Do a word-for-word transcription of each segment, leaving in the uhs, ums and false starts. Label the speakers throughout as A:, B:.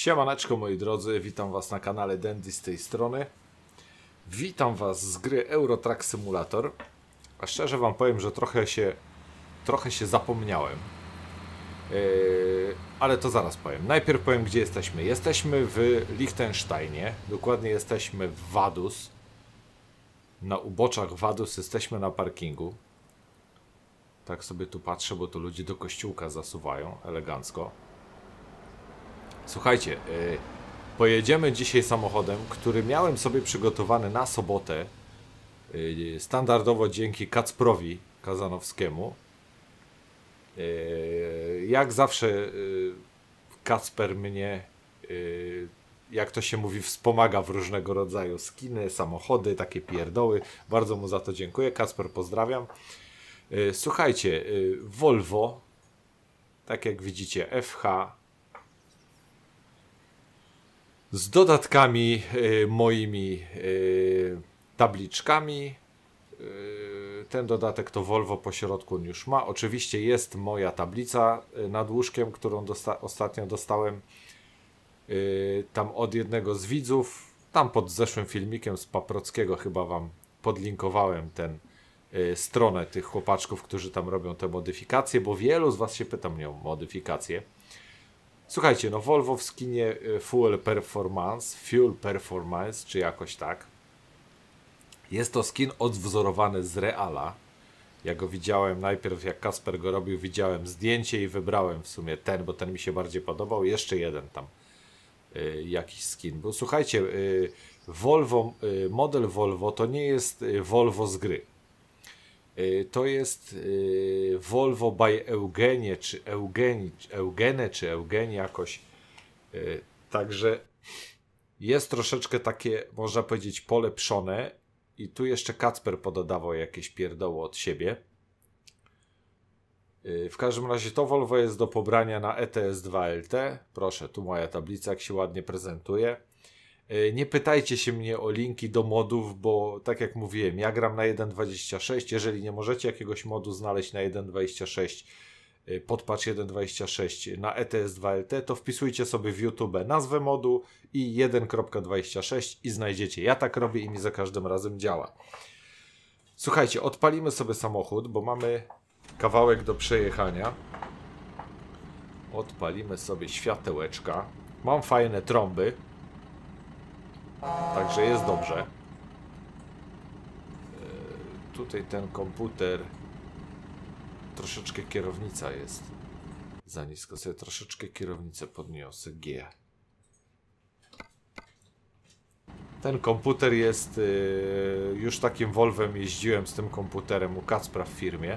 A: Siemaneczko moi drodzy, witam was na kanale Dandy z tej strony. Witam was z gry Euro Truck Simulator. A szczerze wam powiem, że trochę się, trochę się zapomniałem. Yy, ale to zaraz powiem. Najpierw powiem, gdzie jesteśmy. Jesteśmy w Liechtensteinie. Dokładnie jesteśmy w Vaduz. Na uboczach Vaduz jesteśmy na parkingu. Tak sobie tu patrzę, bo tu ludzie do kościółka zasuwają elegancko. Słuchajcie, yy, pojedziemy dzisiaj samochodem, który miałem sobie przygotowany na sobotę. Yy, standardowo dzięki Kacprowi Kazanowskiemu. Yy, jak zawsze yy, Kacper mnie, yy, jak to się mówi, wspomaga w różnego rodzaju skiny, samochody, takie pierdoły. Bardzo mu za to dziękuję. Kacper, pozdrawiam. Yy, słuchajcie, yy, Volvo, tak jak widzicie, F H z dodatkami y, moimi y, tabliczkami. Y, ten dodatek to Volvo po środku on już ma. Oczywiście jest moja tablica y, nad łóżkiem, którą dosta ostatnio dostałem y, tam od jednego z widzów. Tam pod zeszłym filmikiem z Paprockiego chyba wam podlinkowałem ten y, stronę tych chłopaczków, którzy tam robią te modyfikacje, bo wielu z was się pyta mnie o modyfikacje. Słuchajcie, no Volvo w skinie Fuel Performance, Fuel Performance, czy jakoś tak. Jest to skin odwzorowany z Reala. Ja go widziałem najpierw, jak Kasper go robił, widziałem zdjęcie i wybrałem w sumie ten, bo ten mi się bardziej podobał. Jeszcze jeden tam y, jakiś skin. Bo słuchajcie, y, Volvo, y, model Volvo to nie jest y, Volvo z gry. To jest yy, Volvo by Eugenie, czy Eugeni, Eugene, czy Eugenie jakoś. Yy, także jest troszeczkę takie, można powiedzieć, polepszone. I tu jeszcze Kacper pododawał jakieś pierdoły od siebie. Yy, w każdym razie to Volvo jest do pobrania na E T S dwa L T. Proszę, tu moja tablica, jak się ładnie prezentuje. Nie pytajcie się mnie o linki do modów, bo tak jak mówiłem, ja gram na jeden dwadzieścia sześć. Jeżeli nie możecie jakiegoś modu znaleźć na jeden dwadzieścia sześć, podpatch jeden dwadzieścia sześć na E T S dwa L T, to wpisujcie sobie w YouTube nazwę modu i jeden dwadzieścia sześć i znajdziecie. Ja tak robię i mi za każdym razem działa. Słuchajcie, odpalimy sobie samochód, bo mamy kawałek do przejechania. Odpalimy sobie światełeczka. Mam fajne trąby. Także jest dobrze. Yy, tutaj ten komputer. Troszeczkę kierownica jest za nisko. Sobie troszeczkę kierownicę podniosę. G. Ten komputer jest yy, już takim Volvem jeździłem z tym komputerem u Kacpra w firmie.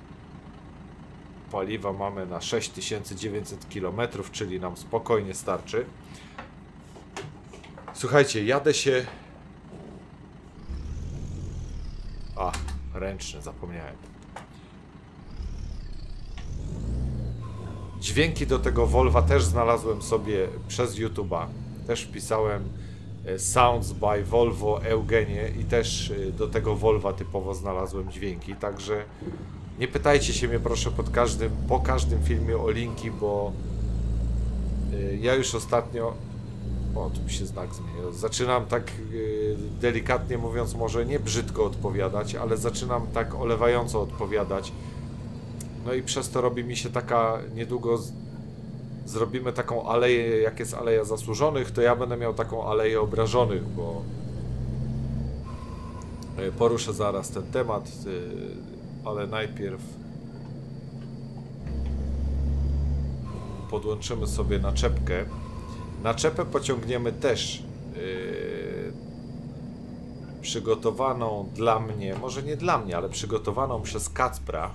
A: Paliwa mamy na sześć tysięcy dziewięćset kilometrów, czyli nam spokojnie starczy. Słuchajcie, jadę się... A, ręczny, zapomniałem. Dźwięki do tego Volva też znalazłem sobie przez YouTube'a. Też wpisałem Sounds by Volvo Eugenie i też do tego Volva typowo znalazłem dźwięki. Także nie pytajcie się mnie proszę pod każdym, po każdym filmie o linki, bo ja już ostatnio... O, tu mi się znak zmienił. Zaczynam tak yy, delikatnie mówiąc, może nie brzydko odpowiadać, ale zaczynam tak olewająco odpowiadać. No i przez to robi mi się taka, niedługo z... zrobimy taką aleję, jak jest Aleja Zasłużonych, to ja będę miał taką Aleję Obrażonych, bo yy, poruszę zaraz ten temat, yy, ale najpierw podłączymy sobie naczepkę. Naczepę pociągniemy też yy, przygotowaną dla mnie, może nie dla mnie, ale przygotowaną przez Kacpra.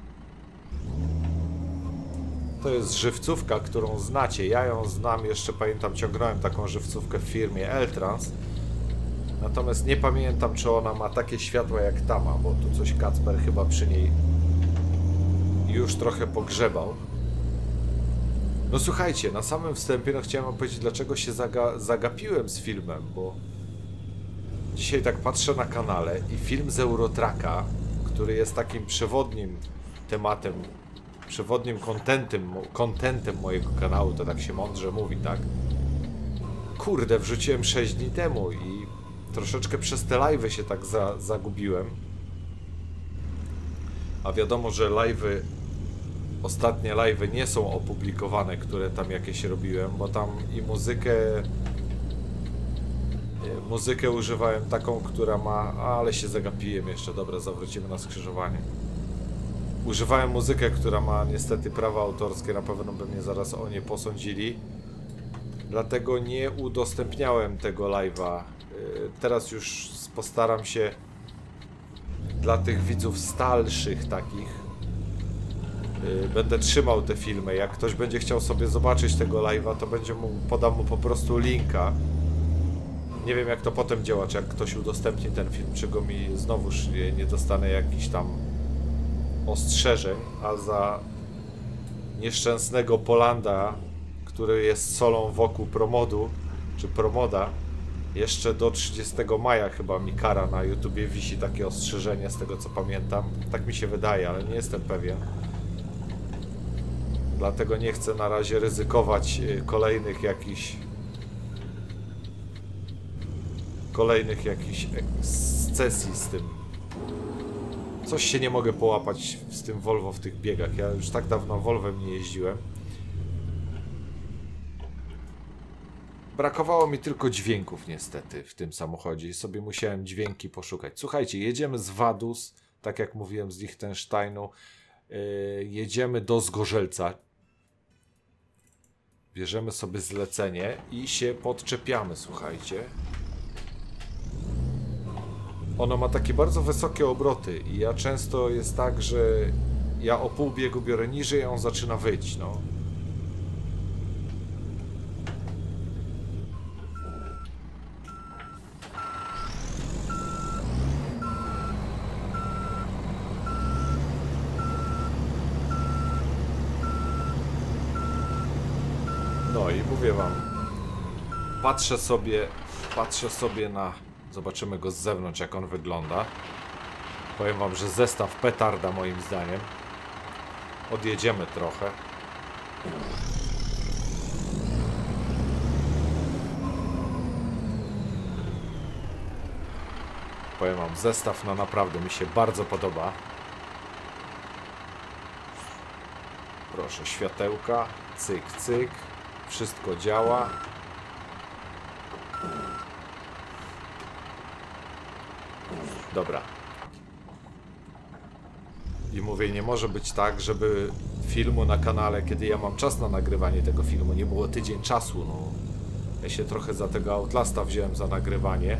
A: To jest żywcówka, którą znacie. Ja ją znam, jeszcze pamiętam, ciągnąłem taką żywcówkę w firmie Eltrans. Natomiast nie pamiętam, czy ona ma takie światła jak ta ma, bo tu coś Kacper chyba przy niej już trochę pogrzebał. No słuchajcie, na samym wstępie no chciałem wam powiedzieć, dlaczego się zaga zagapiłem z filmem, bo dzisiaj tak patrzę na kanale i film z Euro Trucka, który jest takim przewodnim tematem, przewodnim kontentem, kontentem mojego kanału, to tak się mądrze mówi, tak? kurde, wrzuciłem sześć dni temu i troszeczkę przez te live'y się tak za, zagubiłem. A wiadomo, że live'y, ostatnie live'y nie są opublikowane, które tam jakieś robiłem, bo tam i muzykę, muzykę używałem taką, która ma, ale się zagapiłem jeszcze, dobra, zawrócimy na skrzyżowanie. Używałem muzykę, która ma niestety prawa autorskie, na pewno by mnie zaraz o nie posądzili. Dlatego nie udostępniałem tego live'a. Teraz już postaram się dla tych widzów stalszych takich. Będę trzymał te filmy. Jak ktoś będzie chciał sobie zobaczyć tego live'a, to będzie mu, podam mu po prostu linka. Nie wiem, jak to potem działa, czy jak ktoś udostępni ten film, czy go mi znowuż nie, nie dostanę jakichś tam ostrzeżeń, a za nieszczęsnego Polanda, który jest solą wokół Promodu, czy Promoda, jeszcze do trzydziestego maja chyba mi kara na YouTubie wisi takie ostrzeżenie, z tego co pamiętam. Tak mi się wydaje, ale nie jestem pewien. Dlatego nie chcę na razie ryzykować kolejnych jakichś kolejnych jakichś ekscesji z tym. Coś się nie mogę połapać z tym Volvo w tych biegach. Ja już tak dawno Volvem nie jeździłem. Brakowało mi tylko dźwięków niestety w tym samochodzie i sobie musiałem dźwięki poszukać. Słuchajcie, jedziemy z Vaduz, tak jak mówiłem, z Liechtensteinu. Yy, jedziemy do Zgorzelca. Bierzemy sobie zlecenie i się podczepiamy, słuchajcie. Ono ma takie bardzo wysokie obroty i ja często jest tak, że ja o pół biegu biorę niżej, a on zaczyna wyć, no. No i mówię wam, patrzę sobie, patrzę sobie na... Zobaczymy go z zewnątrz, jak on wygląda. Powiem wam, że zestaw petarda moim zdaniem. Odjedziemy trochę. Powiem wam, zestaw no naprawdę mi się bardzo podoba. Proszę, światełka, cyk, cyk. Wszystko działa. Dobra. I mówię, nie może być tak, żeby filmu na kanale, kiedy ja mam czas na nagrywanie tego filmu, nie było tydzień czasu, no. Ja się trochę za tego Outlasta wziąłem za nagrywanie.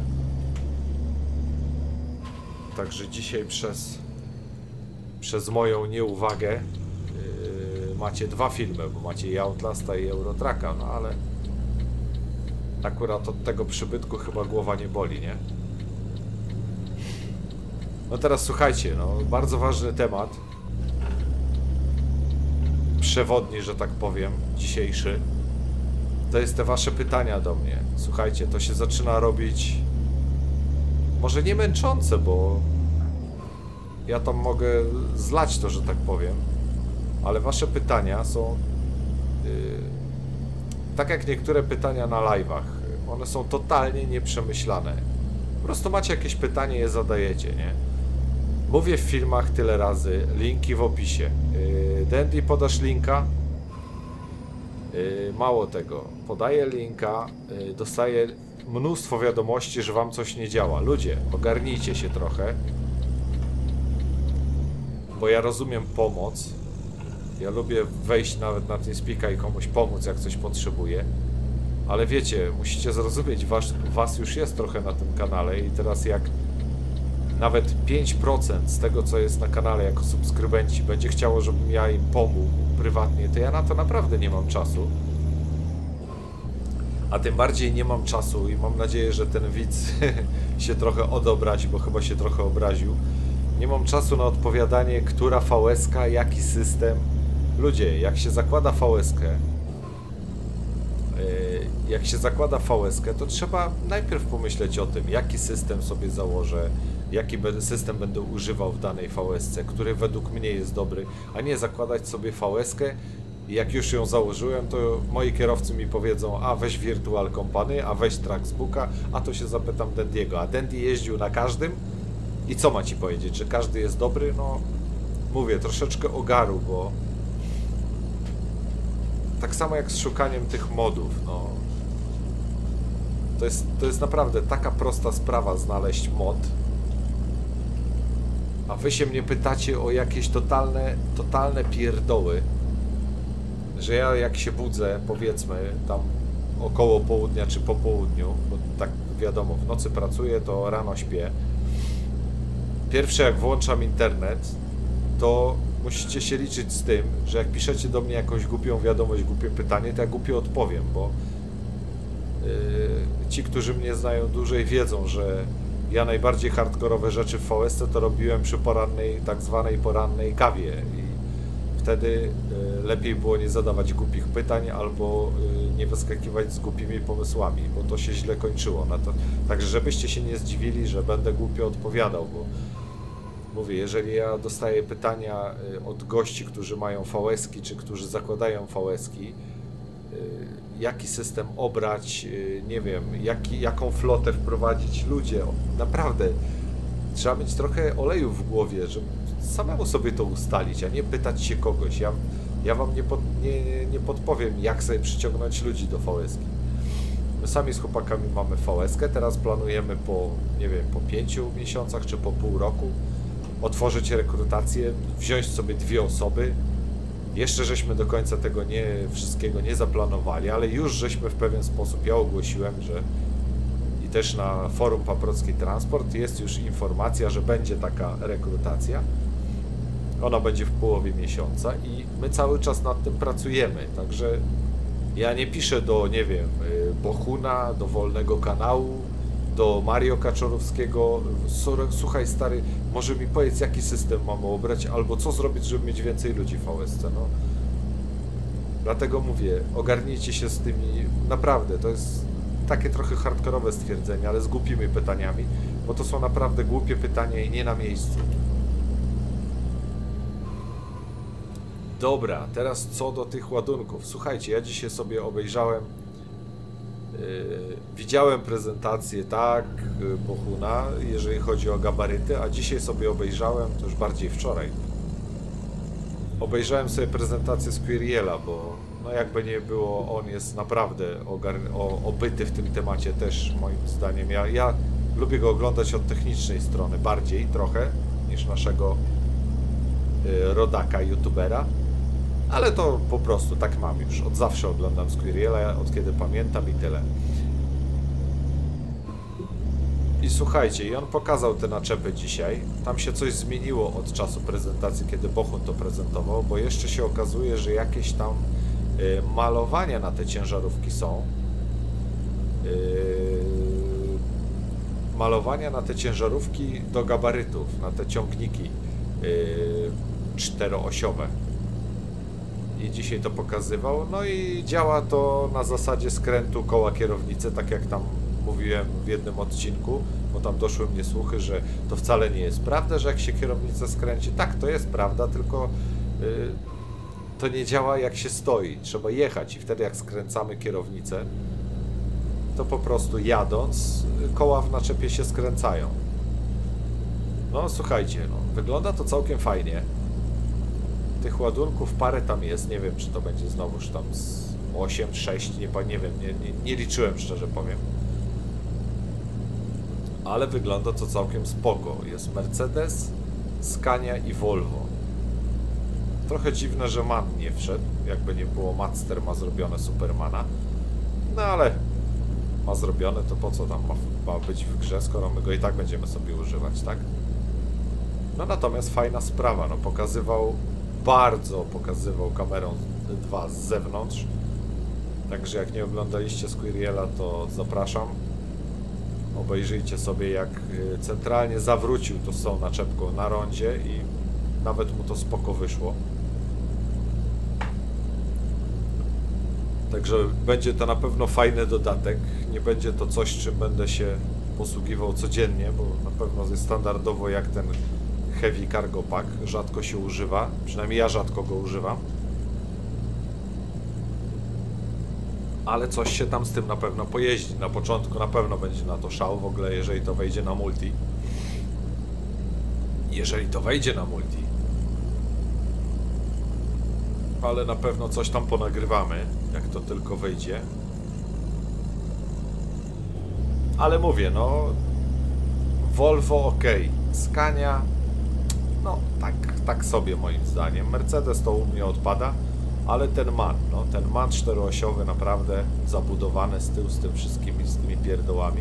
A: Także dzisiaj przez przez moją nieuwagę yy, macie dwa filmy, bo macie i Outlasta i Eurotracka, no ale akurat od tego przybytku chyba głowa nie boli, nie? No teraz słuchajcie, no bardzo ważny temat. Przewodni, że tak powiem, dzisiejszy. To jest te wasze pytania do mnie. Słuchajcie, to się zaczyna robić może nie męczące, bo ja tam mogę zlać to, że tak powiem. Ale wasze pytania są yy, tak jak niektóre pytania na live'ach. One są totalnie nieprzemyślane. Po prostu macie jakieś pytanie, je zadajecie, nie? Mówię w filmach tyle razy, linki w opisie. Yy, Dandy, podasz linka? Yy, mało tego, podaję linka, yy, dostaję mnóstwo wiadomości, że wam coś nie działa. Ludzie, ogarnijcie się trochę. Bo ja rozumiem pomoc. Ja lubię wejść nawet na TeamSpeaka i komuś pomóc, jak coś potrzebuję. Ale wiecie, musicie zrozumieć, was, was już jest trochę na tym kanale i teraz jak nawet pięć procent z tego, co jest na kanale jako subskrybenci będzie chciało, żebym ja im pomógł prywatnie, to ja na to naprawdę nie mam czasu. A tym bardziej nie mam czasu i mam nadzieję, że ten widz się trochę odobrazi, bo chyba się trochę obraził. Nie mam czasu na odpowiadanie, która V S ka, jaki system. Ludzie, jak się zakłada V S kę, jak się zakłada V S kę, to trzeba najpierw pomyśleć o tym, jaki system sobie założę, jaki system będę używał w danej V S ce, który według mnie jest dobry, a nie zakładać sobie V S kę I jak już ją założyłem, to moi kierowcy mi powiedzą, a weź Virtual Company, a weź Traxbooka, a to się zapytam Dandiego. A Dandy jeździł na każdym i co ma ci powiedzieć, że każdy jest dobry? No, mówię, troszeczkę ogaru, bo tak samo jak z szukaniem tych modów, no. To jest, to jest naprawdę taka prosta sprawa znaleźć mod. A wy się mnie pytacie o jakieś totalne, totalne pierdoły. Że ja jak się budzę, powiedzmy, tam około południa czy po południu, bo tak wiadomo, w nocy pracuję, to rano śpię. Pierwsze jak włączam internet, to musicie się liczyć z tym, że jak piszecie do mnie jakąś głupią wiadomość, głupie pytanie, to ja głupio odpowiem, bo yy, ci, którzy mnie znają dłużej, wiedzą, że ja najbardziej hardkorowe rzeczy w V S C to robiłem przy porannej, tak zwanej porannej kawie i wtedy y, lepiej było nie zadawać głupich pytań albo y, nie wyskakiwać z głupimi pomysłami, bo to się źle kończyło. Na to, także żebyście się nie zdziwili, że będę głupio odpowiadał, bo mówię, jeżeli ja dostaję pytania y, od gości, którzy mają V S ki czy którzy zakładają V S ki, y, jaki system obrać, y, nie wiem, jaki, jaką flotę wprowadzić, ludzie, naprawdę trzeba mieć trochę oleju w głowie, żeby samemu sobie to ustalić, a nie pytać się kogoś. Ja, ja wam nie, pod, nie, nie podpowiem, jak sobie przyciągnąć ludzi do V S ki. My sami z chłopakami mamy V S kę, teraz planujemy po, nie wiem, po pięciu miesiącach czy po pół roku otworzyć rekrutację, wziąć sobie dwie osoby. Jeszcze żeśmy do końca tego nie, wszystkiego nie zaplanowali, ale już żeśmy w pewien sposób, ja ogłosiłem, że i też na forum Paprocki Transport jest już informacja, że będzie taka rekrutacja. Ona będzie w połowie miesiąca i my cały czas nad tym pracujemy, także ja nie piszę do, nie wiem, Bohuna, do Wolnego Kanału, do Mario Kaczorowskiego, słuchaj stary, może mi powiedz, jaki system mamy obrać, albo co zrobić, żeby mieć więcej ludzi w V S C, no. Dlatego mówię, ogarnijcie się z tymi, naprawdę, to jest takie trochę hardkorowe stwierdzenie, ale z głupimi pytaniami, bo to są naprawdę głupie pytania i nie na miejscu. Dobra, teraz co do tych ładunków. Słuchajcie, ja dzisiaj sobie obejrzałem, yy, widziałem prezentację, tak, Bohuna, jeżeli chodzi o gabaryty, a dzisiaj sobie obejrzałem, to już bardziej wczoraj, obejrzałem sobie prezentację Squirrela, bo no jakby nie było, on jest naprawdę o, obyty w tym temacie też, moim zdaniem. Ja, ja lubię go oglądać od technicznej strony, bardziej trochę, niż naszego y, rodaka, youtubera. Ale to po prostu tak mam już. Od zawsze oglądam Squirrela, od kiedy pamiętam i tyle. I słuchajcie, i on pokazał te naczepy dzisiaj. Tam się coś zmieniło od czasu prezentacji, kiedy Bohun to prezentował, bo jeszcze się okazuje, że jakieś tam y, malowania na te ciężarówki są. Y, malowania na te ciężarówki do gabarytów, na te ciągniki y, czteroosiowe. I dzisiaj to pokazywał. No i działa to na zasadzie skrętu koła kierownicy, tak jak tam mówiłem w jednym odcinku, bo tam doszły mnie słuchy, że to wcale nie jest prawda, że jak się kierownica skręci. Tak, to jest prawda, tylko yy, to nie działa jak się stoi. Trzeba jechać i wtedy jak skręcamy kierownicę, to po prostu jadąc koła w naczepie się skręcają. No słuchajcie, no, wygląda to całkiem fajnie. Tych ładunków parę tam jest, nie wiem czy to będzie znowuż tam z osiem, sześć, nie, nie wiem, nie, nie, nie liczyłem, szczerze powiem. Ale wygląda to całkiem spoko. Jest Mercedes, Scania i Volvo. Trochę dziwne, że MAN nie wszedł, jakby nie było, Madster ma zrobione Supermana. No ale ma zrobione, to po co tam ma, ma być w grze, skoro my go i tak będziemy sobie używać, tak? No natomiast fajna sprawa, no pokazywał, bardzo pokazywał kamerą dwa z zewnątrz. Także jak nie oglądaliście Squirrela, to zapraszam. Obejrzyjcie sobie, jak centralnie zawrócił to z tą naczepką na rondzie i nawet mu to spoko wyszło. Także będzie to na pewno fajny dodatek. Nie będzie to coś, czym będę się posługiwał codziennie, bo na pewno jest standardowo jak ten Heavy Cargo Pack. Rzadko się używa, przynajmniej ja rzadko go używam. ale coś się tam z tym na pewno pojeździ. Na początku na pewno będzie na to szał, w ogóle jeżeli to wejdzie na multi. Jeżeli to wejdzie na multi. Ale na pewno coś tam ponagrywamy, jak to tylko wyjdzie. Ale mówię, no Volvo ok, Scania no tak, tak sobie moim zdaniem. Mercedes to u mnie odpada, ale ten MAN, no ten MAN czteroosiowy naprawdę zabudowany z tyłu z tym wszystkimi, z tymi pierdołami.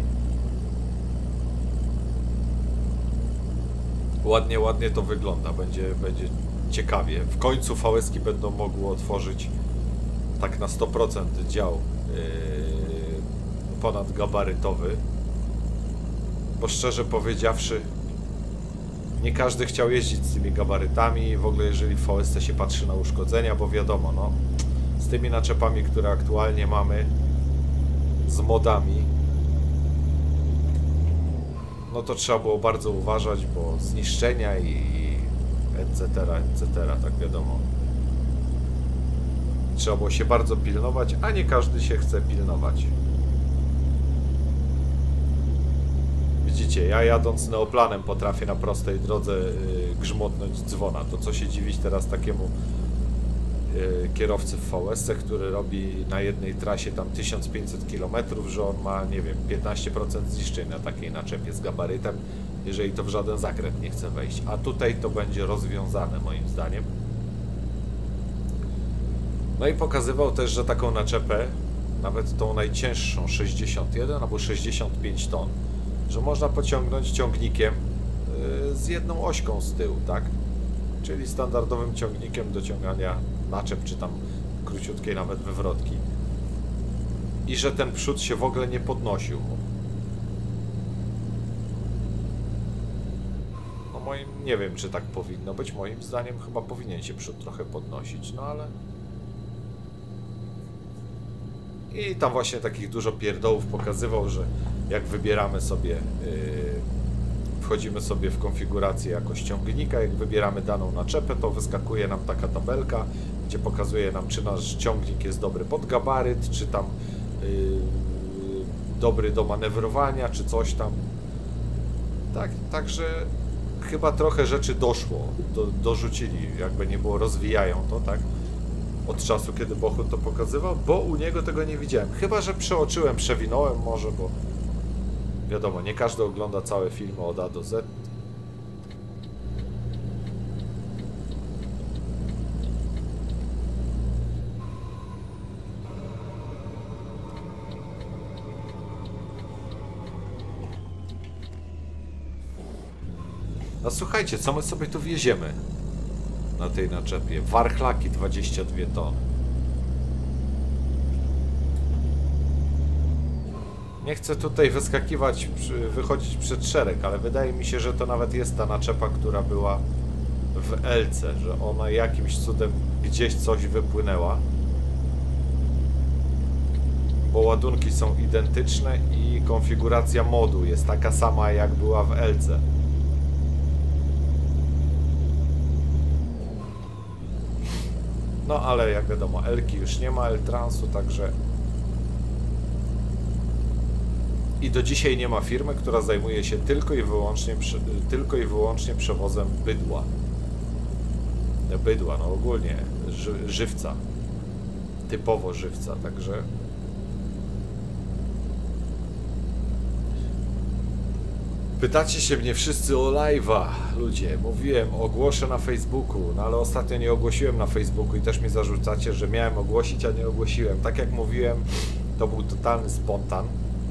A: Ładnie, ładnie to wygląda, będzie, będzie ciekawie. W końcu V S ki będą mogły otworzyć tak na sto procent dział yy, ponadgabarytowy. Bo szczerze powiedziawszy, nie każdy chciał jeździć z tymi gabarytami, w ogóle jeżeli w V S C się patrzy na uszkodzenia, bo wiadomo, no z tymi naczepami, które aktualnie mamy, z modami, no to trzeba było bardzo uważać, bo zniszczenia i et cetera, et cetera, tak wiadomo. Trzeba było się bardzo pilnować, a nie każdy się chce pilnować. Widzicie, ja jadąc neoplanem potrafię na prostej drodze yy, grzmotnąć dzwona. To co się dziwić teraz takiemu yy, kierowcy w V S C, który robi na jednej trasie tam tysiąc pięćset kilometrów, że on ma, nie wiem, piętnaście procent zniszczeń na takiej naczepie z gabarytem, jeżeli to w żaden zakręt nie chce wejść. A tutaj to będzie rozwiązane moim zdaniem. No i pokazywał też, że taką naczepę, nawet tą najcięższą sześćdziesiąt jeden albo sześćdziesiąt pięć ton, że można pociągnąć ciągnikiem yy, z jedną ośką z tyłu, tak? Czyli standardowym ciągnikiem do ciągania naczep, czy tam króciutkiej nawet wywrotki. I że ten przód się w ogóle nie podnosił. No moim, nie wiem, czy tak powinno być, moim zdaniem chyba powinien się przód trochę podnosić, no ale... I tam właśnie takich dużo pierdołów pokazywał, że jak wybieramy sobie, yy, wchodzimy sobie w konfigurację jakoś ciągnika, jak wybieramy daną naczepę, to wyskakuje nam taka tabelka, gdzie pokazuje nam, czy nasz ciągnik jest dobry pod gabaryt, czy tam yy, dobry do manewrowania, czy coś tam. Tak, także chyba trochę rzeczy doszło, do, dorzucili, jakby nie było, rozwijają to, tak? Od czasu, kiedy Bochun to pokazywał, bo u niego tego nie widziałem. Chyba że przeoczyłem, przewinąłem może, bo wiadomo, nie każdy ogląda całe filmy od A do Z. A słuchajcie, co my sobie tu wieziemy na tej naczepie? Warchlaki dwadzieścia dwie tony. Nie chcę tutaj wyskakiwać, wychodzić przed szereg, ale wydaje mi się, że to nawet jest ta naczepa, która była w Elce, że ona jakimś cudem gdzieś coś wypłynęła. Bo ładunki są identyczne i konfiguracja modu jest taka sama, jak była w Elce. No ale jak wiadomo, Elki już nie ma, L-Transu, także... I do dzisiaj nie ma firmy, która zajmuje się tylko i wyłącznie, tylko i wyłącznie przewozem bydła. Bydła, no ogólnie, ży, żywca. Typowo żywca, także... Pytacie się mnie wszyscy o live'a, ludzie. Mówiłem, ogłoszę na Facebooku, no ale ostatnio nie ogłosiłem na Facebooku i też mi zarzucacie, że miałem ogłosić, a nie ogłosiłem. Tak jak mówiłem, to był totalny spontan.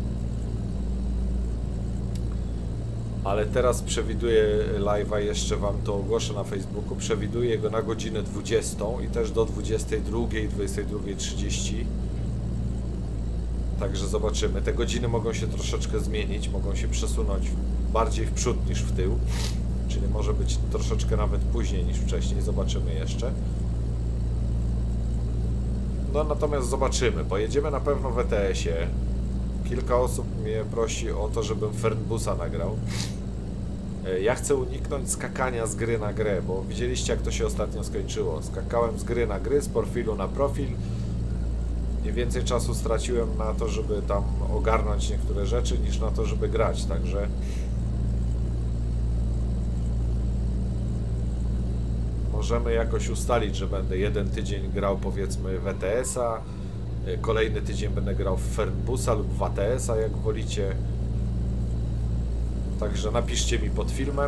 A: Ale teraz przewiduję live'a, jeszcze wam to ogłoszę na Facebooku. Przewiduję go na godzinę dwudziestą i też do dwudziestej drugiej, dwudziestej drugiej trzydzieści. Także zobaczymy. Te godziny mogą się troszeczkę zmienić, mogą się przesunąć bardziej w przód niż w tył. Czyli może być troszeczkę nawet później niż wcześniej. Zobaczymy jeszcze. No natomiast zobaczymy. Pojedziemy na pewno w E T S-ie. Kilka osób mnie prosi o to, żebym Fernbusa nagrał. Ja chcę uniknąć skakania z gry na grę, bo widzieliście, jak to się ostatnio skończyło. Skakałem z gry na gry, z profilu na profil. I więcej czasu straciłem na to, żeby tam ogarnąć niektóre rzeczy, niż na to, żeby grać, także... Możemy jakoś ustalić, że będę jeden tydzień grał, powiedzmy, w E T S-a, kolejny tydzień będę grał w Fernbusa lub w A T S-a, jak wolicie. Także napiszcie mi pod filmem.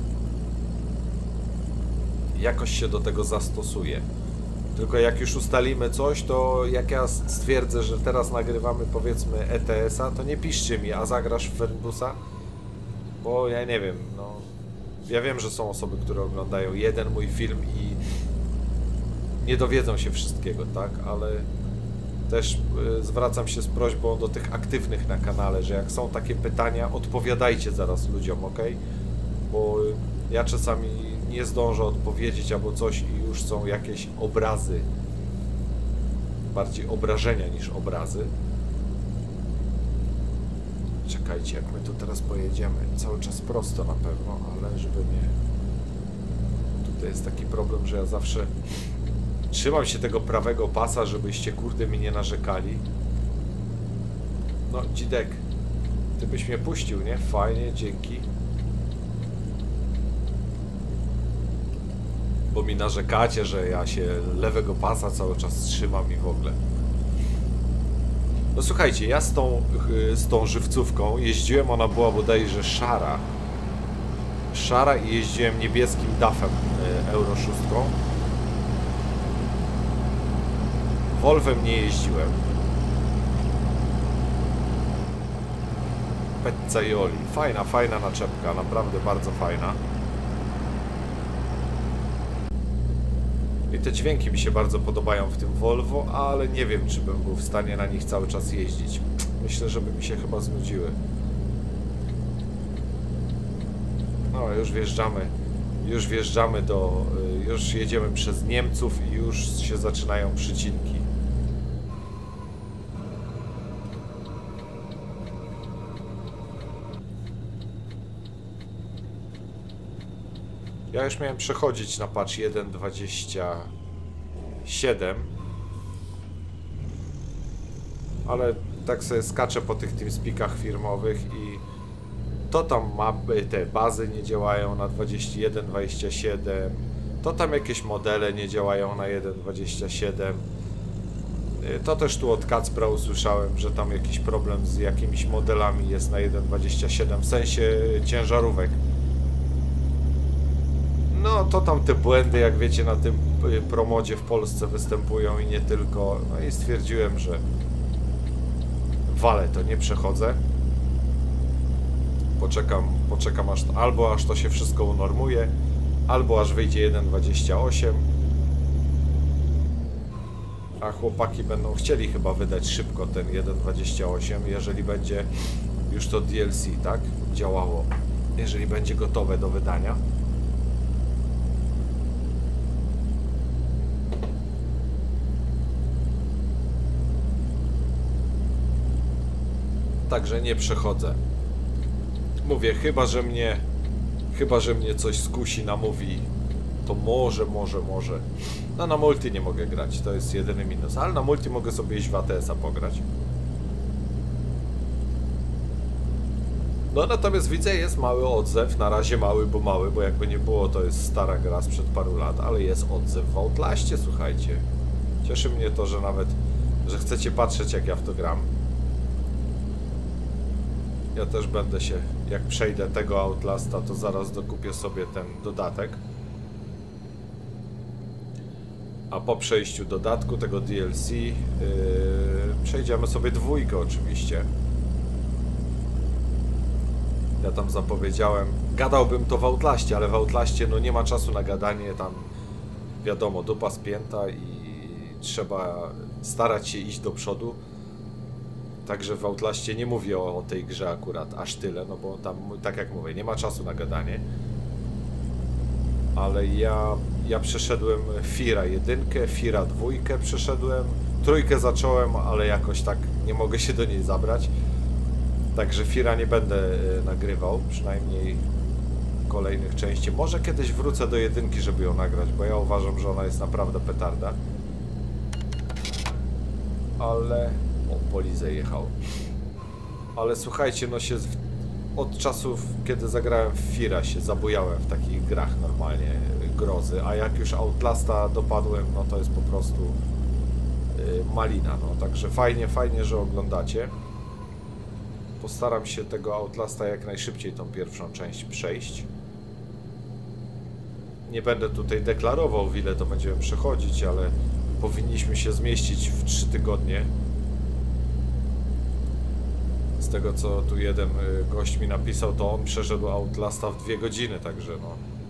A: Jakoś się do tego zastosuję. Tylko jak już ustalimy coś, to jak ja stwierdzę, że teraz nagrywamy, powiedzmy, E T S-a, to nie piszcie mi, a zagrasz w Fernbusa? Bo ja nie wiem, no... Ja wiem, że są osoby, które oglądają jeden mój film i nie dowiedzą się wszystkiego, tak? Ale też y, zwracam się z prośbą do tych aktywnych na kanale, że jak są takie pytania, odpowiadajcie zaraz ludziom, ok? Bo ja czasami nie zdążę odpowiedzieć albo coś i już są jakieś obrazy. Bardziej obrażenia niż obrazy. Czekajcie, jak my tu teraz pojedziemy, cały czas prosto na pewno, ale żeby nie... Tutaj jest taki problem, że ja zawsze trzymam się tego prawego pasa, żebyście kurde mi nie narzekali. No, Dzidek, ty byś mnie puścił, nie? Fajnie, dzięki. Bo mi narzekacie, że ja się lewego pasa cały czas trzymam i w ogóle. No słuchajcie, ja z tą, z tą żywcówką jeździłem, ona była bodajże szara. Szara i jeździłem niebieskim dafem Euro sześć. Volvem nie jeździłem. Pezzaioli. Fajna, fajna naczepka, naprawdę bardzo fajna. I te dźwięki mi się bardzo podobają w tym Volvo, ale nie wiem, czy bym był w stanie na nich cały czas jeździć. Myślę, że by mi się chyba znudziły. No, już wjeżdżamy. Już wjeżdżamy do... Już jedziemy przez Niemców i już się zaczynają przycinki. Ja już miałem przechodzić na patch jeden dwadzieścia siedem, ale tak sobie skaczę po tych TeamSpeakach firmowych i to tam mapy, te bazy nie działają na dwadzieścia jeden dwadzieścia siedem, to tam jakieś modele nie działają na jeden dwadzieścia siedem. To też tu od Kacpra usłyszałem, że tam jakiś problem z jakimiś modelami jest na jeden dwadzieścia siedem, w sensie ciężarówek. No to tam te błędy, jak wiecie, na tym promodzie w Polsce występują i nie tylko. No i stwierdziłem, że walę to, nie przechodzę. Poczekam, poczekam aż to, albo aż to się wszystko unormuje, albo aż wyjdzie jeden dwadzieścia osiem. A chłopaki będą chcieli chyba wydać szybko ten jeden dwadzieścia osiem, jeżeli będzie już to D L C, tak? Działało. Jeżeli będzie gotowe do wydania. Także nie przechodzę. Mówię, chyba że mnie chyba że mnie coś skusi, namówi, to może, może, może. No na multi nie mogę grać, to jest jedyny minus, ale na multi mogę sobie iść w A T S-a pograć. No natomiast widzę, jest mały odzew, na razie mały, bo mały, bo jakby nie było, to jest stara gra sprzed paru lat, ale jest odzew w Outlaście, słuchajcie. Cieszy mnie to, że nawet, że chcecie patrzeć, jak ja w to gram. Ja też będę się, jak przejdę tego Outlasta, to zaraz dokupię sobie ten dodatek. A po przejściu dodatku, tego D L C, yy, przejdziemy sobie dwójkę oczywiście. Ja tam zapowiedziałem, gadałbym to w Outlaście, ale w Outlaście no nie ma czasu na gadanie, tam wiadomo, dupa spięta i trzeba starać się iść do przodu. Także w Outlaście nie mówię o, o tej grze akurat aż tyle, no bo tam, tak jak mówię, nie ma czasu na gadanie. Ale ja, ja przeszedłem Fira jedynkę, Fira dwójkę przeszedłem, trójkę zacząłem, ale jakoś tak nie mogę się do niej zabrać. Także Fira nie będę nagrywał, przynajmniej kolejnych części. Może kiedyś wrócę do jedynki, żeby ją nagrać, bo ja uważam, że ona jest naprawdę petarda. ale... O, Polizę jechał. Ale słuchajcie, no się... Od czasów, kiedy zagrałem w Fira, się zabujałem w takich grach normalnie, grozy, a jak już Outlasta dopadłem, no to jest po prostu yy, malina, no. Także fajnie, fajnie, że oglądacie. Postaram się tego Outlasta jak najszybciej tą pierwszą część przejść. Nie będę tutaj deklarował, w ile to będziemy przechodzić, ale powinniśmy się zmieścić w trzy tygodnie. Z tego, co tu jeden gość mi napisał, to on przeszedł Outlasta w dwie godziny, także no.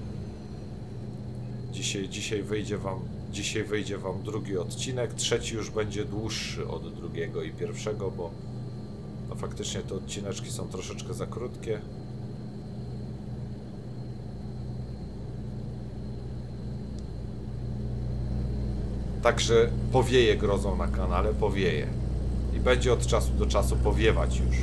A: Dzisiaj, dzisiaj wyjdzie wam, dzisiaj wyjdzie wam drugi odcinek, trzeci już będzie dłuższy od drugiego i pierwszego, bo no faktycznie te odcineczki są troszeczkę za krótkie. Także powieje grozą na kanale, powieje. I będzie od czasu do czasu powiewać już.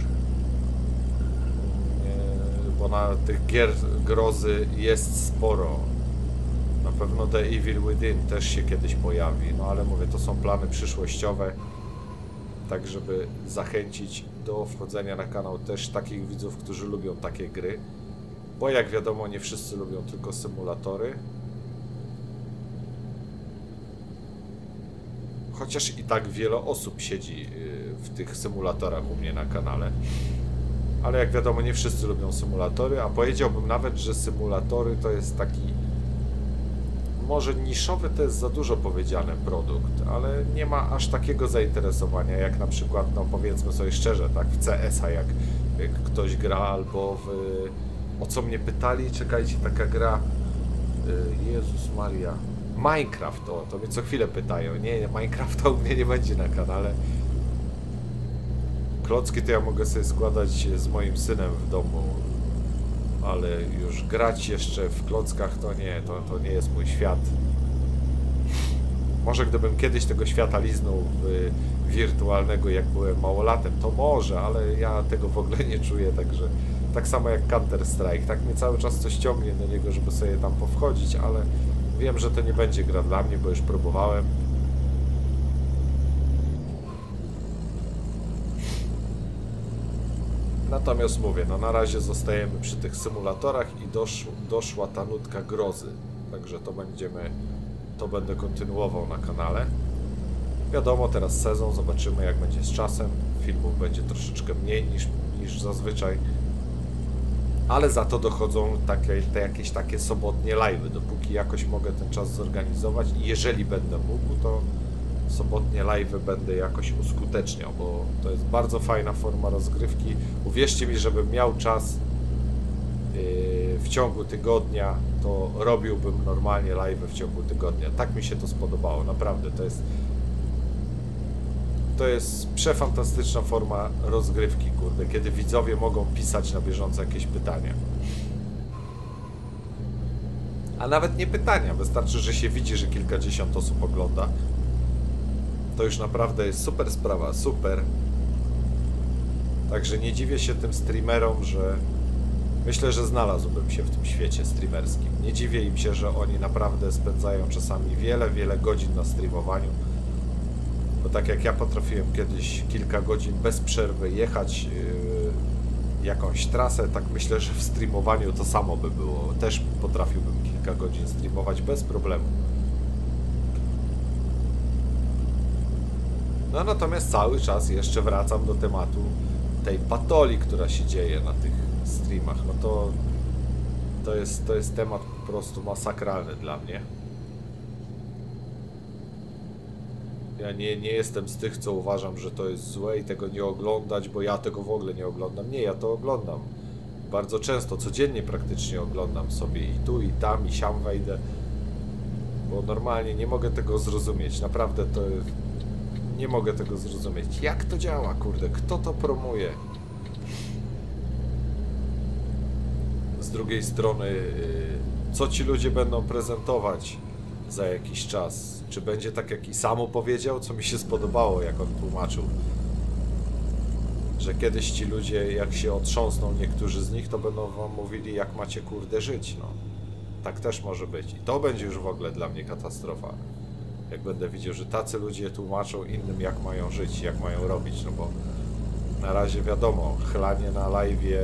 A: Bo na tych gier grozy jest sporo. Na pewno The Evil Within też się kiedyś pojawi. No ale mówię, to są plany przyszłościowe. Tak, żeby zachęcić do wchodzenia na kanał też takich widzów, którzy lubią takie gry. Bo jak wiadomo, nie wszyscy lubią tylko symulatory. Chociaż i tak wiele osób siedzi w tych symulatorach u mnie na kanale. Ale jak wiadomo, nie wszyscy lubią symulatory, a powiedziałbym nawet, że symulatory to jest taki... Może niszowy to jest za dużo powiedziane produkt, ale nie ma aż takiego zainteresowania jak na przykład, no powiedzmy sobie szczerze, tak, w C S a jak, jak ktoś gra, albo w... O co mnie pytali? Czekajcie, taka gra... Jezus Maria... Minecraft, to, to mnie co chwilę pytają. Nie, nie, Minecrafta u mnie nie będzie na kanale. Klocki to ja mogę sobie składać z moim synem w domu, ale już grać jeszcze w klockach to nie, to, to nie jest mój świat. Może gdybym kiedyś tego świata liznął w wirtualnego, jak byłem małolatem, to może, ale ja tego w ogóle nie czuję, także tak samo jak Counter Strike, tak mnie cały czas coś ciągnie do niego, żeby sobie tam powchodzić, ale wiem, że to nie będzie gra dla mnie, bo już próbowałem. Natomiast mówię, no na razie zostajemy przy tych symulatorach i dosz, doszła ta nutka grozy. Także to będziemy, to będę kontynuował na kanale. Wiadomo, teraz sezon, zobaczymy jak będzie z czasem. Filmów będzie troszeczkę mniej niż, niż zazwyczaj. Ale za to dochodzą takie, te jakieś takie sobotnie live'y, dopóki jakoś mogę ten czas zorganizować i jeżeli będę mógł, to sobotnie live'y będę jakoś uskuteczniał, bo to jest bardzo fajna forma rozgrywki. Uwierzcie mi, żebym miał czas yy, w ciągu tygodnia, to robiłbym normalnie live'y w ciągu tygodnia. Tak mi się to spodobało, naprawdę, to jest to jest przefantastyczna forma rozgrywki, kurde, kiedy widzowie mogą pisać na bieżąco jakieś pytania. A nawet nie pytania, wystarczy, że się widzi, że kilkadziesiąt osób ogląda. To już naprawdę jest super sprawa, super. Także nie dziwię się tym streamerom, że myślę, że znalazłbym się w tym świecie streamerskim. Nie dziwię im się, że oni naprawdę spędzają czasami wiele, wiele godzin na streamowaniu. Bo tak jak ja potrafiłem kiedyś kilka godzin bez przerwy jechać yy, jakąś trasę, tak myślę, że w streamowaniu to samo by było. Też potrafiłbym kilka godzin streamować bez problemu. No natomiast cały czas jeszcze wracam do tematu tej patolii, która się dzieje na tych streamach. No to, to, jest, to jest temat po prostu masakralny dla mnie. Ja nie, nie jestem z tych, co uważam, że to jest złe i tego nie oglądać, bo ja tego w ogóle nie oglądam. Nie, ja to oglądam. Bardzo często, codziennie praktycznie oglądam sobie i tu, i tam, i siam wejdę. Bo normalnie nie mogę tego zrozumieć. Naprawdę to... Nie mogę tego zrozumieć. Jak to działa, kurde? Kto to promuje? Z drugiej strony, co ci ludzie będą prezentować za jakiś czas? Czy będzie tak, jak Isamu powiedział, co mi się spodobało, jak on tłumaczył? Że kiedyś ci ludzie, jak się otrząsną niektórzy z nich, to będą wam mówili, jak macie, kurde, żyć, no. Tak też może być. I to będzie już w ogóle dla mnie katastrofa. Jak będę widział, że tacy ludzie tłumaczą innym, jak mają żyć, jak mają robić, no bo na razie wiadomo, chlanie na live'ie,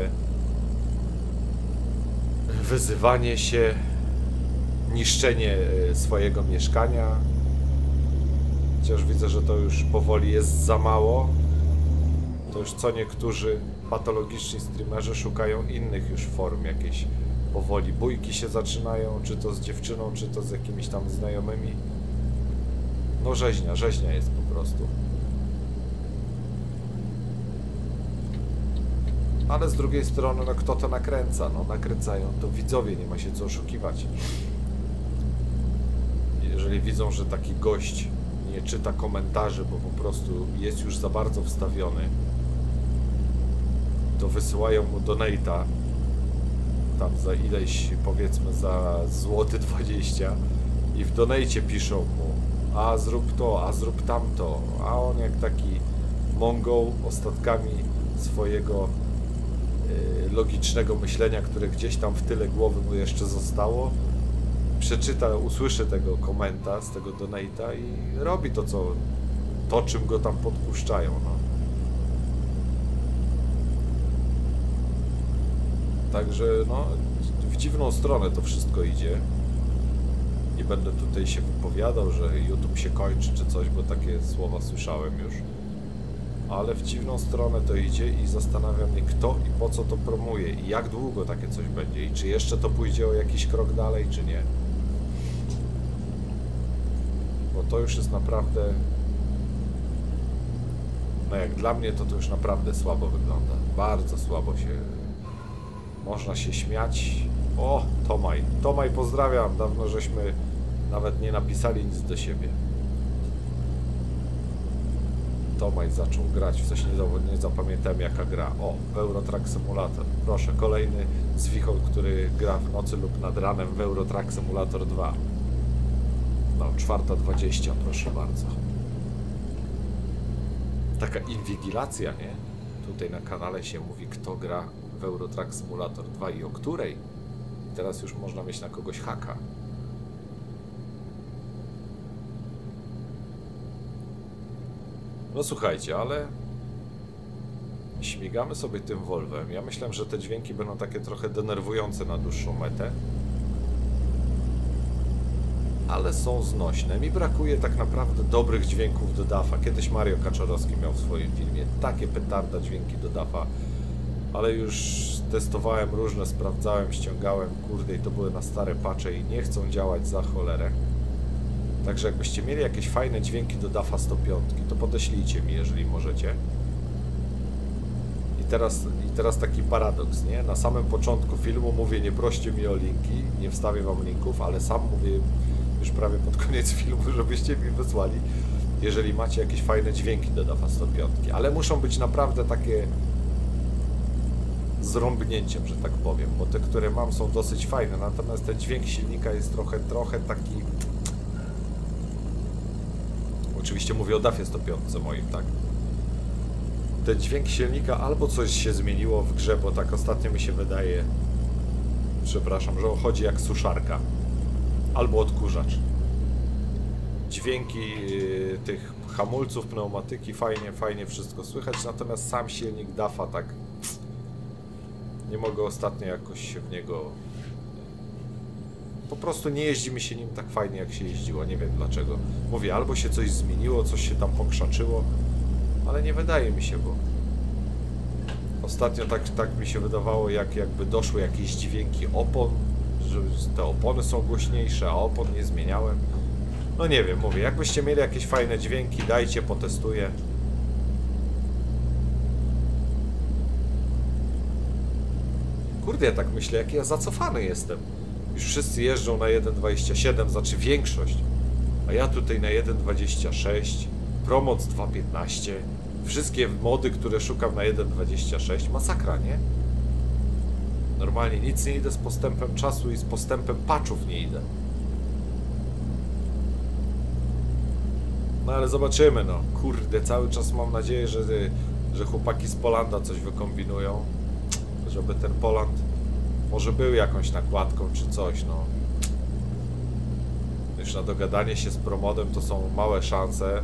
A: wyzywanie się, niszczenie swojego mieszkania. Chociaż widzę, że to już powoli jest za mało. To już co niektórzy patologiczni streamerzy szukają innych już form jakieś. Powoli bójki się zaczynają, czy to z dziewczyną, czy to z jakimiś tam znajomymi. No rzeźnia, rzeźnia jest po prostu. Ale z drugiej strony, no kto to nakręca? No nakręcają to widzowie, nie ma się co oszukiwać. Jeżeli widzą, że taki gość nie czyta komentarzy, bo po prostu jest już za bardzo wstawiony, to wysyłają mu donate'a tam za ileś, powiedzmy za złoty dwadzieścia i w donajcie piszą mu: a zrób to, a zrób tamto, a on jak taki mongoł ostatkami swojego y, logicznego myślenia, które gdzieś tam w tyle głowy mu jeszcze zostało, przeczyta, usłyszy tego komenta z tego donate'a i robi to, co to, czym go tam podpuszczają, no. Także no, w dziwną stronę to wszystko idzie. Nie będę tutaj się wypowiadał, że YouTube się kończy czy coś, bo takie słowa słyszałem już. Ale w dziwną stronę to idzie i zastanawia mnie, kto i po co to promuje i jak długo takie coś będzie i czy jeszcze to pójdzie o jakiś krok dalej, czy nie. Bo to już jest naprawdę... No jak dla mnie to to już naprawdę słabo wygląda. Bardzo słabo się... Można się śmiać. O, Tomaj. Tomaj, pozdrawiam. Dawno żeśmy nawet nie napisali nic do siebie. Tomaj zaczął grać w coś, nie, nie zapamiętałem jaka gra. O, w Euro Truck Simulator. Proszę, kolejny zwichol, który gra w nocy lub nad ranem w Euro Truck Simulator dwa. No, czwarta dwadzieścia, proszę bardzo. Taka inwigilacja, nie? Tutaj na kanale się mówi, kto gra w Euro Truck Simulator dwa i o której. I teraz już można mieć na kogoś haka. No słuchajcie, ale śmigamy sobie tym Volvem. Ja myślałem, że te dźwięki będą takie trochę denerwujące na dłuższą metę. Ale są znośne. Mi brakuje tak naprawdę dobrych dźwięków do dafa. Kiedyś Mario Kaczorowski miał w swoim filmie takie petarda dźwięki do dafa. Ale już testowałem różne, sprawdzałem, ściągałem, kurde, i to były na stare patche i nie chcą działać za cholerę. Także jakbyście mieli jakieś fajne dźwięki do dafa sto pięć, to podeślijcie mi, jeżeli możecie. I teraz, I teraz taki paradoks, nie? Na samym początku filmu mówię, nie proście mi o linki, nie wstawię wam linków, ale sam mówię już prawie pod koniec filmu, żebyście mi wysłali, jeżeli macie jakieś fajne dźwięki do dafa sto pięć. Ale muszą być naprawdę takie z rąbnięciem, że tak powiem, bo te, które mam, są dosyć fajne, natomiast ten dźwięk silnika jest trochę, trochę taki... Oczywiście mówię o dafie sto pięć moim, tak? Ten dźwięk silnika albo coś się zmieniło w grze, bo tak ostatnio mi się wydaje, przepraszam, że on chodzi jak suszarka, albo odkurzacz. Dźwięki yy, tych hamulców, pneumatyki, fajnie, fajnie wszystko słychać, natomiast sam silnik dafa tak... Nie mogę ostatnio jakoś się w niego... Po prostu nie jeździ mi się nim tak fajnie, jak się jeździło. Nie wiem dlaczego. Mówię, albo się coś zmieniło, coś się tam pokrzaczyło, ale nie wydaje mi się, bo... Ostatnio tak, tak mi się wydawało, jak jakby doszły jakieś dźwięki opon, że te opony są głośniejsze, a opon nie zmieniałem. No nie wiem, mówię, jakbyście mieli jakieś fajne dźwięki, dajcie, potestuję. Kurde, ja tak myślę, jak ja zacofany jestem. Już wszyscy jeżdżą na jeden dwadzieścia siedem, znaczy większość. A ja tutaj na jeden dwadzieścia sześć, Promoc dwa piętnaście. Wszystkie mody, które szukam na jeden dwadzieścia sześć. Masakra, nie? Normalnie nic nie idę z postępem czasu i z postępem patchów nie idę. No ale zobaczymy, no. Kurde, cały czas mam nadzieję, że, że chłopaki z Polanda coś wykombinują. Żeby ten Poland może był jakąś nakładką czy coś, no. już na dogadanie się z Promodem to są małe szanse.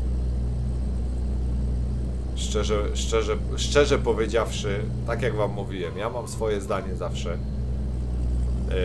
A: Szczerze, szczerze, szczerze powiedziawszy, tak jak wam mówiłem, ja mam swoje zdanie zawsze. Yy,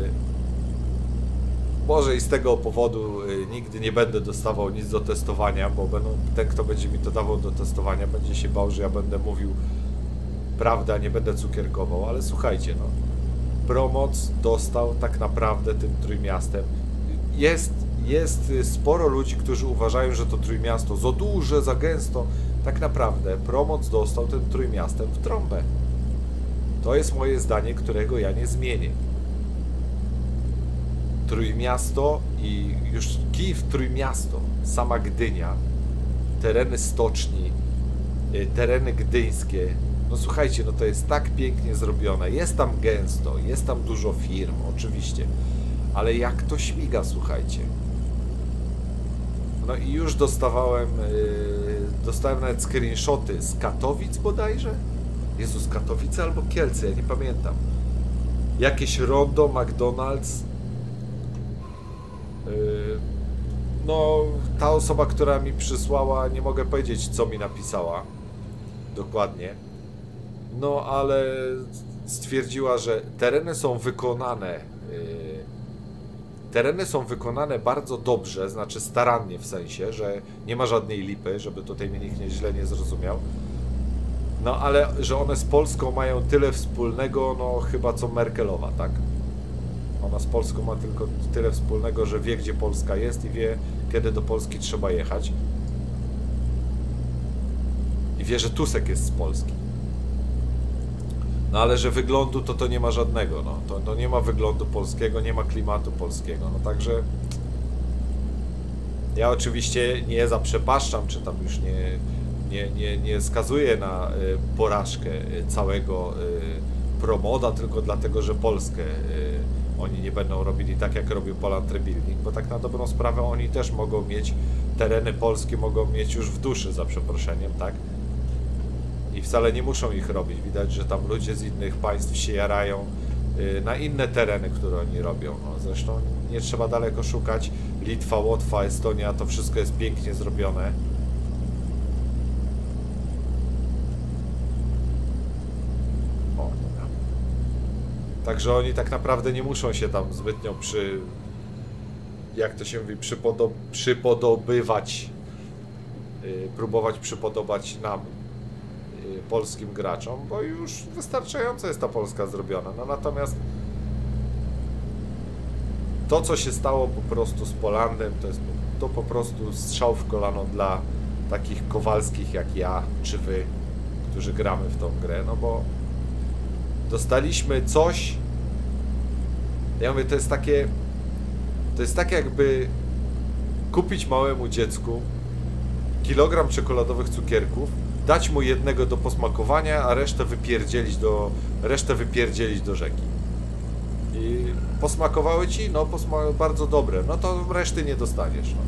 A: może i z tego powodu yy, nigdy nie będę dostawał nic do testowania, bo będą, ten, kto będzie mi to dawał do testowania, będzie się bał, że ja będę mówił prawdę, a nie będę cukierkował, ale słuchajcie, no. Promoc dostał tak naprawdę tym Trójmiastem. Jest, jest sporo ludzi, którzy uważają, że to Trójmiasto za duże, za gęsto. Tak naprawdę Promoc dostał tym Trójmiastem w trąbę. To jest moje zdanie, którego ja nie zmienię. Trójmiasto i już Kijów, Trójmiasto, sama Gdynia, tereny stoczni, tereny gdyńskie. No słuchajcie, no to jest tak pięknie zrobione. Jest tam gęsto, jest tam dużo firm, oczywiście. Ale jak to śmiga, słuchajcie. No i już dostawałem, yy, dostałem nawet screenshoty z Katowic bodajże? Jezus, Katowice albo Kielce, ja nie pamiętam. Jakieś rondo, McDonald's. Yy, no, ta osoba, która mi przysłała, nie mogę powiedzieć, co mi napisała. Dokładnie. No, ale stwierdziła, że tereny są wykonane yy, tereny są wykonane bardzo dobrze, znaczy starannie w sensie, że nie ma żadnej lipy, żeby tutaj mnie nikt nie źle nie zrozumiał. No, ale że one z Polską mają tyle wspólnego, no chyba co Merkelowa, tak? Ona z Polską ma tylko tyle wspólnego, że wie, gdzie Polska jest i wie, kiedy do Polski trzeba jechać. I wie, że Tusek jest z Polski. No ale że wyglądu to to nie ma żadnego, no. To, to nie ma wyglądu polskiego, nie ma klimatu polskiego, no także... Ja oczywiście nie zaprzepaszczam, czy tam już nie, nie, nie, nie skazuję na y, porażkę y, całego y, Promoda, tylko dlatego, że Polskę y, oni nie będą robili tak, jak robił Poland Rebuilding, bo tak na dobrą sprawę oni też mogą mieć, tereny polskie mogą mieć już w duszy, za przeproszeniem, tak? I wcale nie muszą ich robić. Widać, że tam ludzie z innych państw się jarają y, na inne tereny, które oni robią. No, zresztą nie trzeba daleko szukać. Litwa, Łotwa, Estonia, to wszystko jest pięknie zrobione. O, dobra. Także oni tak naprawdę nie muszą się tam zbytnio przy... jak to się mówi? Przypodob przypodobywać. Yy, próbować przypodobać nam, polskim graczom, bo już wystarczająco jest ta Polska zrobiona. No natomiast to, co się stało po prostu z Polandem, to jest to po prostu strzał w kolano dla takich Kowalskich jak ja, czy wy, którzy gramy w tą grę, no bo dostaliśmy coś, ja mówię, to jest takie to jest tak jakby kupić małemu dziecku kilogram czekoladowych cukierków, dać mu jednego do posmakowania, a resztę wypierdzielić do, resztę wypierdzielić do rzeki. I posmakowały ci? No, posma bardzo dobre. No to reszty nie dostaniesz. No.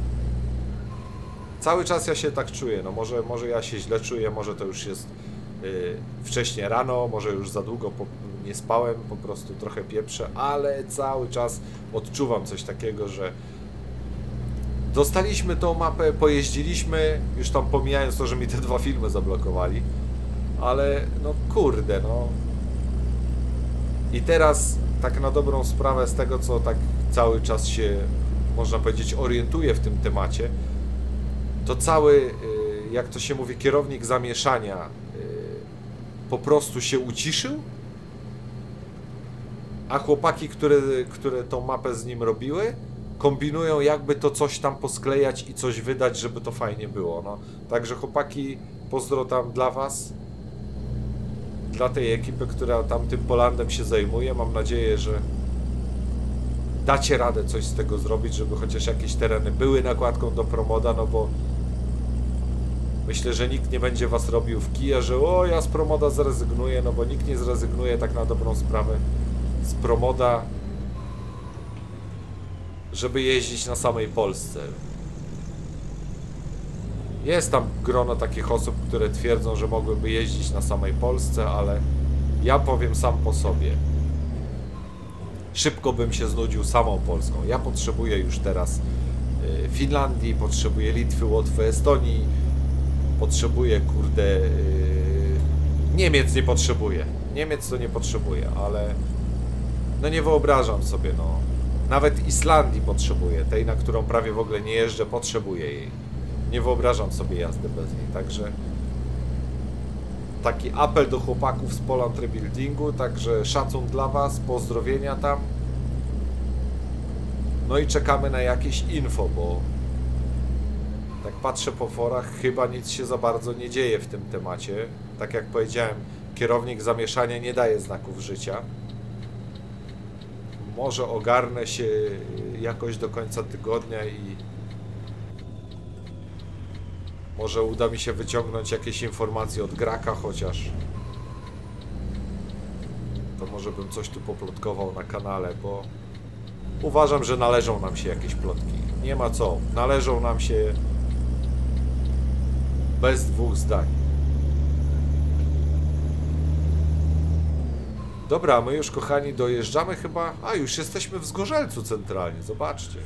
A: Cały czas ja się tak czuję. No może, może ja się źle czuję, może to już jest yy, wcześnie rano, może już za długo po, nie spałem, po prostu trochę pieprzę, ale cały czas odczuwam coś takiego, że dostaliśmy tą mapę, pojeździliśmy, już tam pomijając to, że mi te dwa filmy zablokowali, ale no kurde, no. I teraz tak na dobrą sprawę z tego, co tak cały czas się, można powiedzieć, orientuję w tym temacie, to cały, jak to się mówi, kierownik zamieszania po prostu się uciszył, a chłopaki, które, które tą mapę z nim robiły, kombinują, jakby to coś tam posklejać i coś wydać, żeby to fajnie było, no. Także chłopaki, pozdro tam dla was, dla tej ekipy, która tam tym Polandem się zajmuje. Mam nadzieję, że dacie radę coś z tego zrobić, żeby chociaż jakieś tereny były nakładką do Promoda, no bo myślę, że nikt nie będzie was robił w kija, że o, ja z Promoda zrezygnuję, no bo nikt nie zrezygnuje tak na dobrą sprawę z Promoda, żeby jeździć na samej Polsce. Jest tam grono takich osób, które twierdzą, że mogłyby jeździć na samej Polsce, ale ja powiem sam po sobie. szybko bym się znudził samą Polską. Ja potrzebuję już teraz y, Finlandii, potrzebuję Litwy, Łotwy, Estonii, potrzebuję, kurde, y, Niemiec nie potrzebuję. Niemiec to nie potrzebuję, ale no nie wyobrażam sobie, no. Nawet Islandii potrzebuję, tej, na którą prawie w ogóle nie jeżdżę, potrzebuję jej. Nie wyobrażam sobie jazdy bez niej, także taki apel do chłopaków z Poland Rebuildingu, także szacun dla was, pozdrowienia tam. No i czekamy na jakieś info, bo tak patrzę po forach, chyba nic się za bardzo nie dzieje w tym temacie. Tak jak powiedziałem, kierownik zamieszania nie daje znaków życia. Może ogarnę się jakoś do końca tygodnia i może uda mi się wyciągnąć jakieś informacje od Graka chociaż. To może bym coś tu poplotkował na kanale, bo uważam, że należą nam się jakieś plotki. Nie ma co. Należą nam się bez dwóch zdań. Dobra, my już, kochani, dojeżdżamy chyba... A, już jesteśmy w Zgorzelcu centralnie, zobaczcie.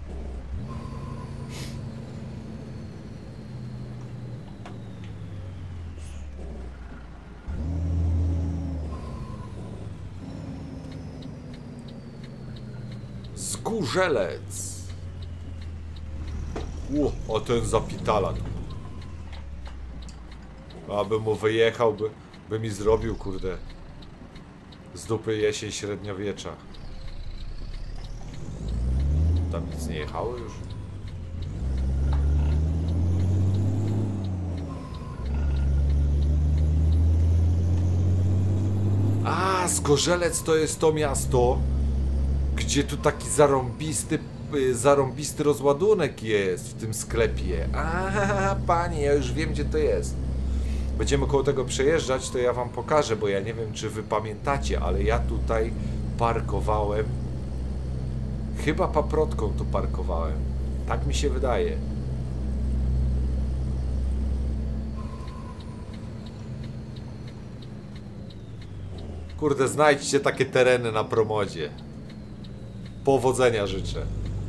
A: Zgorzelec. U, o ten zapitala. Aby mu wyjechał, by, by mi zrobił, kurde, z dupy jesień średniowiecza. Tam nic nie jechało już. A, Zgorzelec to jest to miasto, gdzie tu taki zarąbisty, zarąbisty rozładunek jest w tym sklepie. A, panie, ja już wiem, gdzie to jest. Będziemy koło tego przejeżdżać, to ja wam pokażę, bo ja nie wiem, czy wy pamiętacie, ale ja tutaj parkowałem. Chyba paprotką tu parkowałem. Tak mi się wydaje. Kurde, znajdźcie takie tereny na Promodzie. Powodzenia życzę.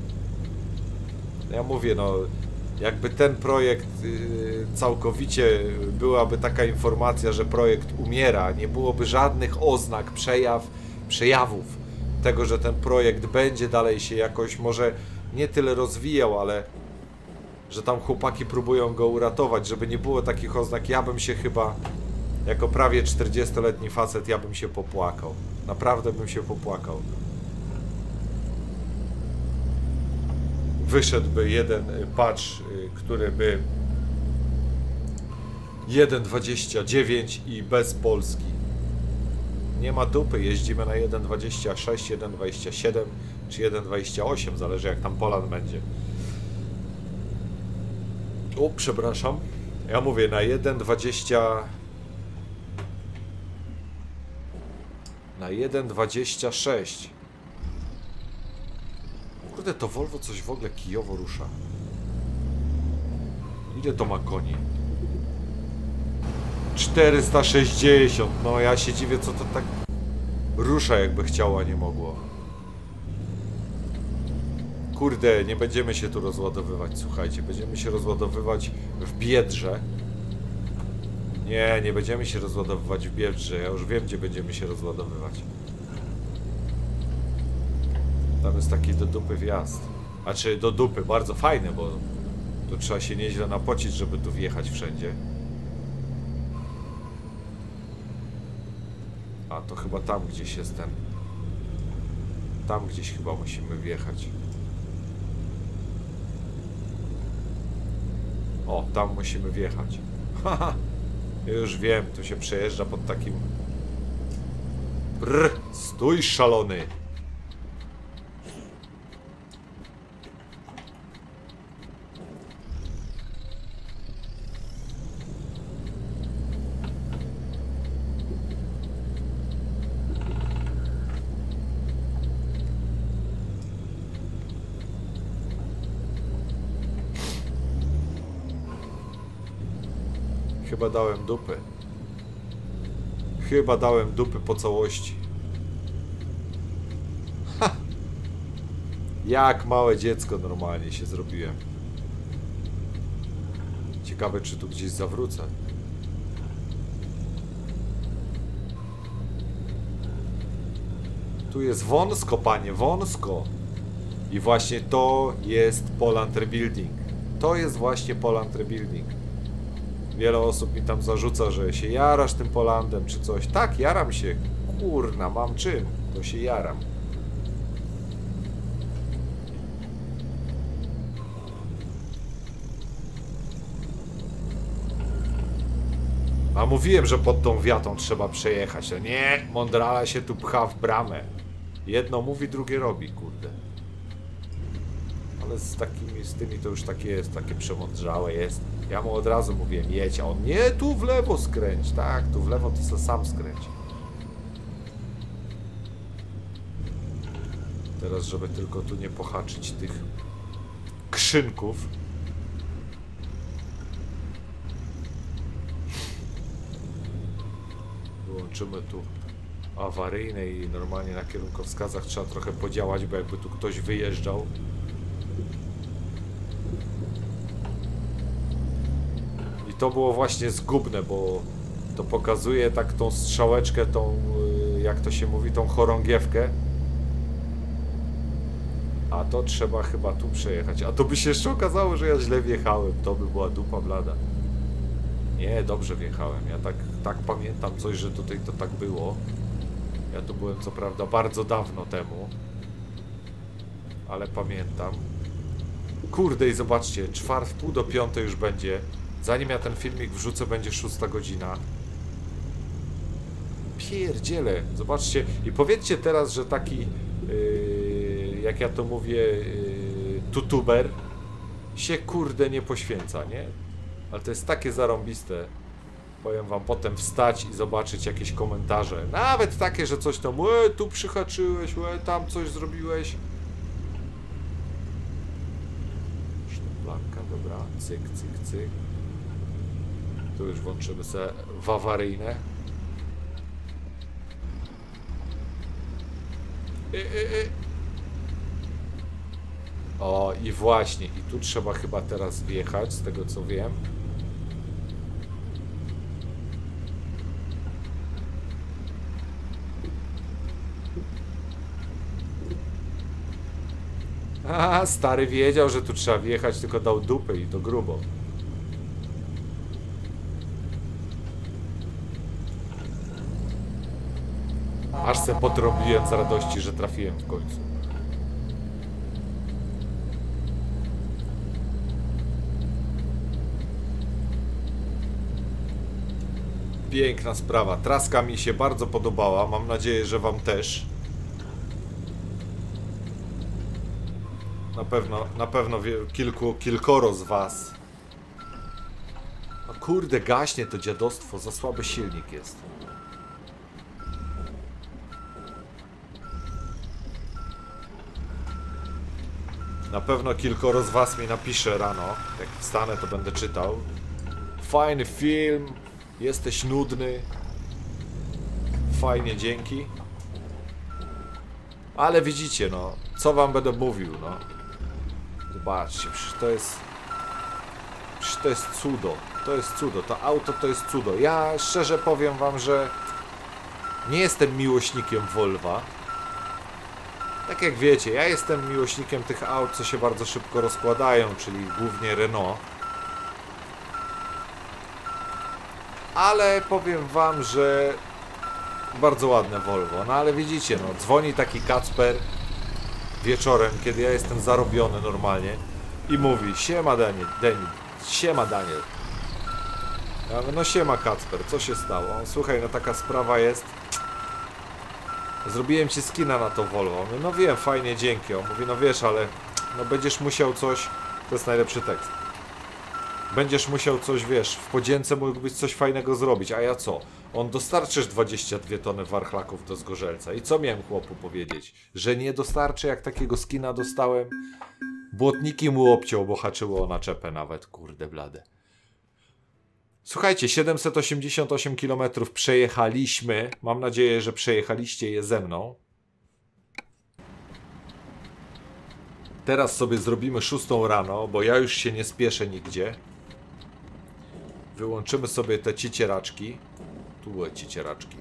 A: Ja mówię, no, jakby ten projekt yy, całkowicie byłaby taka informacja, że projekt umiera, nie byłoby żadnych oznak, przejaw, przejawów tego, że ten projekt będzie dalej się jakoś może nie tyle rozwijał, ale że tam chłopaki próbują go uratować, żeby nie było takich oznak, ja bym się chyba, jako prawie czterdziestoletni facet, ja bym się popłakał. Naprawdę bym się popłakał. Wyszedłby jeden patch, który by jeden dwadzieścia dziewięć i bez Polski. Nie ma dupy, jeździmy na jeden dwadzieścia sześć, jeden dwadzieścia siedem czy jeden dwadzieścia osiem, zależy jak tam Poland będzie. O, przepraszam. Ja mówię na jeden dwadzieścia na jeden dwadzieścia sześć. Kurde, to Volvo coś w ogóle kijowo rusza. Ile to ma koni? czterysta sześćdziesiąt. No ja się dziwię, co to tak rusza, jakby chciało, a nie mogło. Kurde, nie będziemy się tu rozładowywać, słuchajcie. Będziemy się rozładowywać w Biedrze. Nie, nie będziemy się rozładowywać w Biedrze. Ja już wiem, gdzie będziemy się rozładowywać. Tam jest taki do dupy wjazd. A czy do dupy, bardzo fajny, bo tu trzeba się nieźle napocić, żeby tu wjechać wszędzie. A to chyba tam gdzieś jest ten. Tam gdzieś chyba musimy wjechać. O, tam musimy wjechać. Haha, już wiem, tu się przejeżdża pod takim... Brr, stój szalony! Chyba dałem dupy. Chyba dałem dupy po całości. Jak małe dziecko normalnie się zrobiłem. Ciekawe, czy tu gdzieś zawrócę. Tu jest wąsko, panie, wąsko. I właśnie to jest Poland Rebuilding. To jest właśnie Poland Rebuilding. Wiele osób mi tam zarzuca, że się jarasz tym Polandem czy coś. Tak, jaram się. Kurna, mam czym. To się jaram. A mówiłem, że pod tą wiatą trzeba przejechać. No nie, mądrala się tu pcha w bramę. Jedno mówi, drugie robi, kurde. Ale z takimi, z tymi to już takie jest, takie przemądrzałe jest. Ja mu od razu mówiłem, jedź, a on nie, tu w lewo skręć. Tak, tu w lewo to se sam skręć. Teraz, żeby tylko tu nie pohaczyć tych krzynków. Wyłączymy tu awaryjne i normalnie na kierunkowskazach trzeba trochę podziałać, bo jakby tu ktoś wyjeżdżał. I to było właśnie zgubne, bo to pokazuje tak tą strzałeczkę, tą, jak to się mówi, tą chorągiewkę. A to trzeba chyba tu przejechać. A to by się jeszcze okazało, że ja źle wjechałem. To by była dupa blada. Nie, dobrze wjechałem. Ja tak, tak pamiętam coś, że tutaj to tak było. Ja tu byłem co prawda bardzo dawno temu. Ale pamiętam. Kurde i zobaczcie, czwart w pół do piątej już będzie. Zanim ja ten filmik wrzucę, będzie szósta godzina. Pierdziele, zobaczcie. I powiedzcie teraz, że taki, yy, jak ja to mówię, yy, tutuber się kurde nie poświęca, nie? Ale to jest takie zarąbiste. Powiem wam potem wstać i zobaczyć jakieś komentarze. Nawet takie, że coś tam, e, tu przyhaczyłeś, e, tam coś zrobiłeś. Sztablanka, dobra, cyk, cyk, cyk. Tu już włączymy sobie w awaryjne. Y, y, y. O, i właśnie, i tu trzeba chyba teraz wjechać, z tego co wiem. A, stary wiedział, że tu trzeba wjechać, tylko dał dupy i to grubo. Aż se podrobiłem z radości, że trafiłem w końcu. Piękna sprawa. Traska mi się bardzo podobała. Mam nadzieję, że wam też. Na pewno, na pewno kilku, kilkoro z was. No kurde, gaśnie to dziadostwo. Za słaby silnik jest. Na pewno kilkoro z was mi napisze rano. Jak wstanę, to będę czytał. Fajny film. Jesteś nudny. Fajnie, dzięki. Ale widzicie, no. Co wam będę mówił, no. Zobaczcie, przecież to jest... Przecież to jest cudo. To jest cudo. To auto to jest cudo. Ja szczerze powiem wam, że... Nie jestem miłośnikiem Volva. Tak jak wiecie, ja jestem miłośnikiem tych aut, co się bardzo szybko rozkładają, czyli głównie Renault. Ale powiem wam, że bardzo ładne Volvo. No ale widzicie, no dzwoni taki Kacper wieczorem, kiedy ja jestem zarobiony normalnie i mówi: siema Daniel, Daniel, siema Daniel. Ja mówię: no siema Kacper, co się stało? Słuchaj, no taka sprawa jest. Zrobiłem ci skina na to Volvo. Mówię: no wiem, fajnie, dzięki. On mówi: no wiesz, ale no będziesz musiał coś... To jest najlepszy tekst. Będziesz musiał coś, wiesz, w podzięce mógłbyś coś fajnego zrobić, a ja co? On: dostarczysz dwadzieścia dwie tony warchlaków do Zgorzelca. I co miałem chłopu powiedzieć? Że nie dostarczę, jak takiego skina dostałem? Błotniki mu obciął, bo haczyło o naczepę nawet, kurde blade. Słuchajcie, siedemset osiemdziesiąt osiem kilometrów przejechaliśmy. Mam nadzieję, że przejechaliście je ze mną. Teraz sobie zrobimy szóstą rano, bo ja już się nie spieszę nigdzie. Wyłączymy sobie te cicieraczki. Tu były cicieraczki.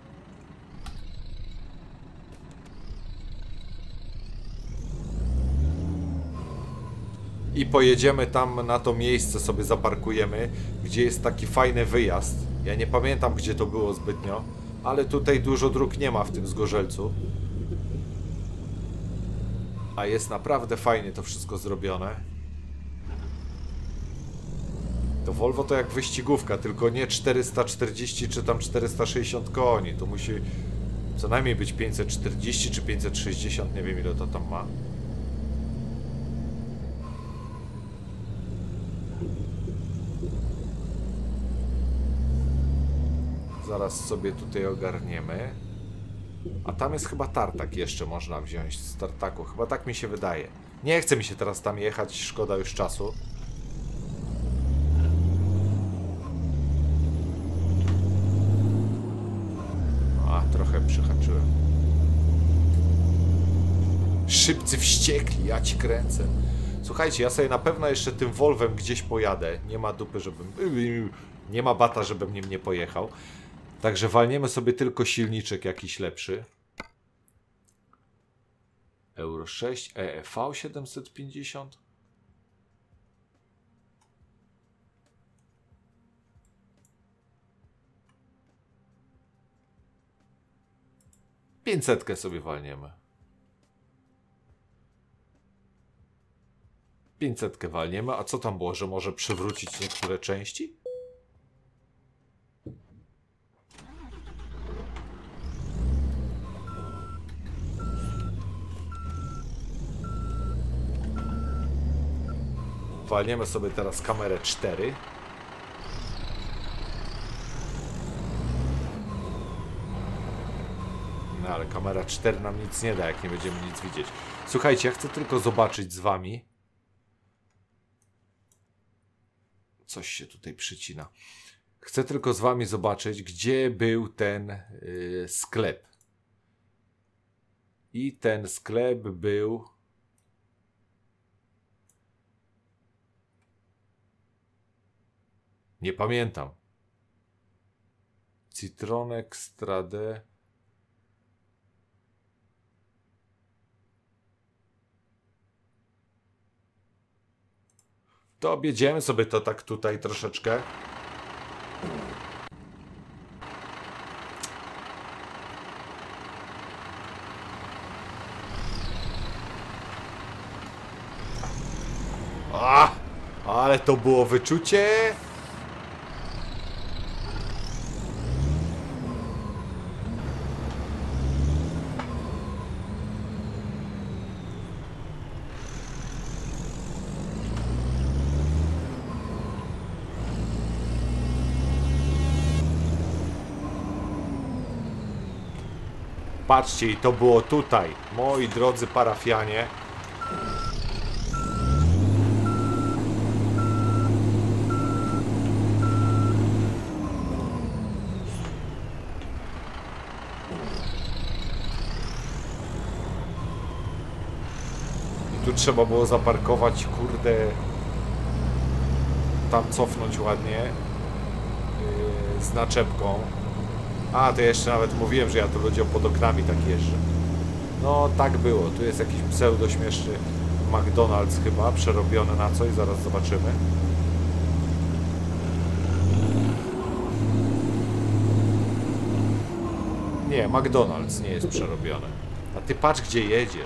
A: I pojedziemy tam na to miejsce, sobie zaparkujemy, gdzie jest taki fajny wyjazd. Ja nie pamiętam, gdzie to było zbytnio, ale tutaj dużo dróg nie ma w tym Zgorzelcu. A jest naprawdę fajnie to wszystko zrobione. To Volvo to jak wyścigówka, tylko nie czterysta czterdzieści czy tam czterysta sześćdziesiąt koni. To musi co najmniej być pięćset czterdzieści czy pięćset sześćdziesiąt, nie wiem ile to tam ma. Zaraz sobie tutaj ogarniemy. A tam jest chyba tartak jeszcze można wziąć z tartaku. Chyba tak mi się wydaje. Nie chce mi się teraz tam jechać, szkoda już czasu. A, trochę przyhaczyłem. Szybcy wściekli, ja ci kręcę. Słuchajcie, ja sobie na pewno jeszcze tym Volvem gdzieś pojadę. Nie ma dupy, żebym... Nie ma bata, żebym nim nie pojechał. Także walniemy sobie tylko silniczek jakiś lepszy. Euro sześć, E E V siedemset pięćdziesiąt. pięćsetkę sobie walniemy. pięćsetkę walniemy, a co tam było, że może przywrócić niektóre części? Walniemy sobie teraz kamerę cztery. No ale kamera cztery nam nic nie da, jak nie będziemy nic widzieć. Słuchajcie, ja chcę tylko zobaczyć z wami. Coś się tutaj przycina. Chcę tylko z wami zobaczyć, gdzie był ten yy, sklep. I ten sklep był... Nie pamiętam. Citronek Strade. To objedziemy sobie to tak tutaj troszeczkę. A, ale to było wyczucie. Patrzcie, i to było tutaj, moi drodzy parafianie. I tu trzeba było zaparkować, kurde, tam cofnąć ładnie yy, z naczepką. A, to jeszcze nawet mówiłem, że ja tu ludziom pod oknami tak jeżdżę. No, tak było. Tu jest jakiś pseudo-śmieszny McDonald's chyba, przerobiony na coś. Zaraz zobaczymy. Nie, McDonald's nie jest przerobiony. A ty patrz, gdzie jedziesz.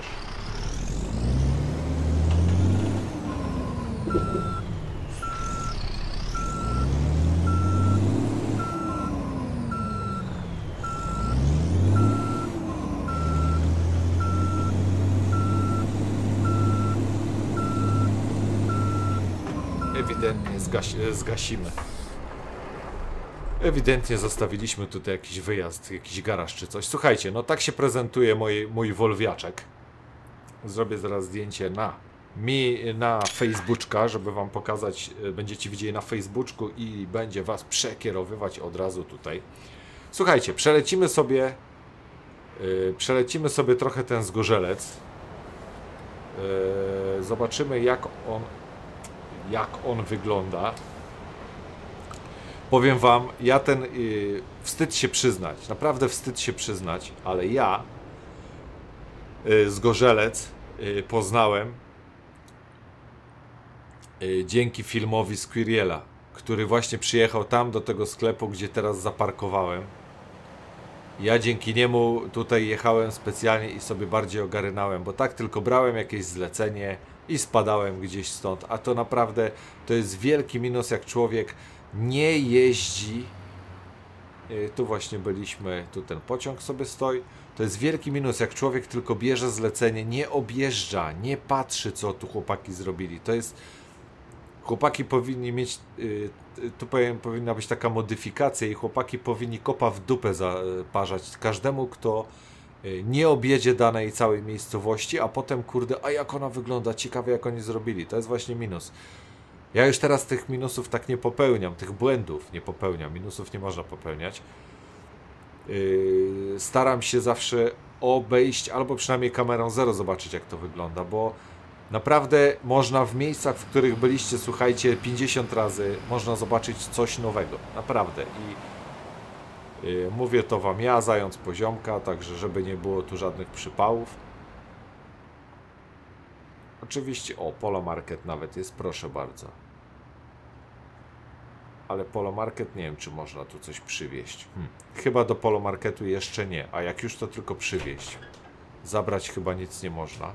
A: Ewidentnie zgasi zgasimy. Ewidentnie zostawiliśmy tutaj jakiś wyjazd, jakiś garaż czy coś. Słuchajcie, no tak się prezentuje mój, mój Volviaczek. Zrobię zaraz zdjęcie na mi na Facebooka, żeby wam pokazać. Będziecie widzieli na Facebooku i będzie was przekierowywać od razu tutaj. Słuchajcie, przelecimy sobie yy, przelecimy sobie trochę ten Zgorzelec. Yy, zobaczymy jak on, jak on wygląda. Powiem wam, ja ten, yy, wstyd się przyznać, naprawdę wstyd się przyznać, ale ja yy, Zgorzelec yy, poznałem yy, dzięki filmowi Squirrela, który właśnie przyjechał tam do tego sklepu, gdzie teraz zaparkowałem. Ja dzięki niemu tutaj jechałem specjalnie i sobie bardziej ogarnąłem, bo tak tylko brałem jakieś zlecenie i spadałem gdzieś stąd, a to naprawdę to jest wielki minus, jak człowiek nie jeździ. Tu właśnie byliśmy, tu ten pociąg sobie stoi. To jest wielki minus, jak człowiek tylko bierze zlecenie, nie objeżdża, nie patrzy, co tu chłopaki zrobili. To jest... Chłopaki powinni mieć, tu powiem, powinna być taka modyfikacja i chłopaki powinni kopa w dupę zaparzać każdemu, kto nie objedzie danej całej miejscowości, a potem kurde, a jak ona wygląda, ciekawe jak oni zrobili. To jest właśnie minus. Ja już teraz tych minusów tak nie popełniam, tych błędów nie popełniam, minusów nie można popełniać. Yy, staram się zawsze obejść, albo przynajmniej kamerą zero zobaczyć jak to wygląda, bo naprawdę można w miejscach, w których byliście, słuchajcie, pięćdziesiąt razy, można zobaczyć coś nowego, naprawdę. I yy, mówię to wam ja, Zając Poziomka, także żeby nie było tu żadnych przypałów. Oczywiście, o, Polo Market nawet jest, proszę bardzo. Ale Polo Market, nie wiem, czy można tu coś przywieźć. Hmm. Chyba do Polo Marketu jeszcze nie, a jak już to tylko przywieźć. Zabrać chyba nic nie można.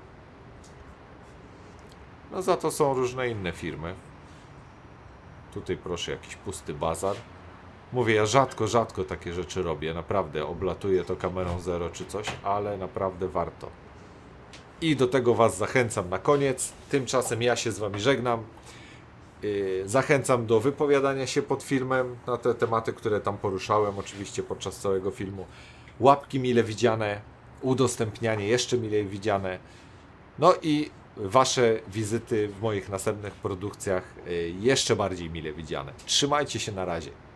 A: No za to są różne inne firmy. Tutaj proszę, jakiś pusty bazar. Mówię, ja rzadko, rzadko takie rzeczy robię, naprawdę. Oblatuję to kamerą zero czy coś, ale naprawdę warto. I do tego was zachęcam na koniec. Tymczasem ja się z wami żegnam. Yy, zachęcam do wypowiadania się pod filmem na te tematy, które tam poruszałem, oczywiście podczas całego filmu. Łapki mile widziane, udostępnianie jeszcze mile widziane. No i wasze wizyty w moich następnych produkcjach yy, jeszcze bardziej mile widziane. Trzymajcie się, na razie.